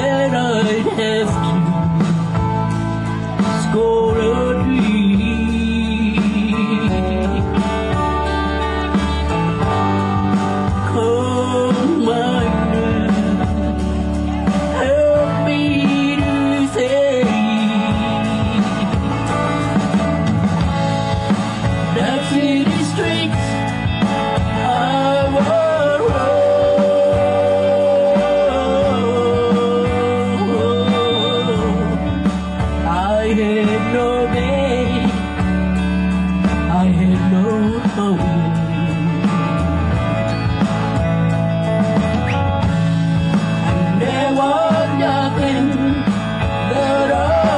that I'd have to score a dream. Come, my love, help me to say that city streets are I had no day, I had no home. And there was nothing that I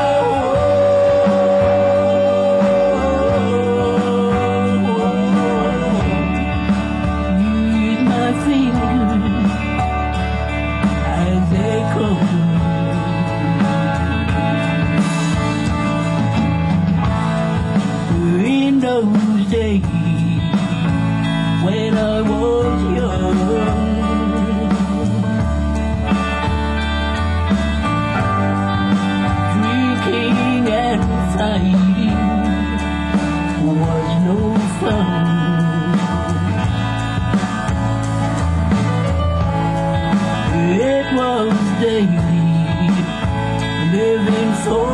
use my fingers as they come. In those days when I was young, drinking and fighting was no fun. It was daily living for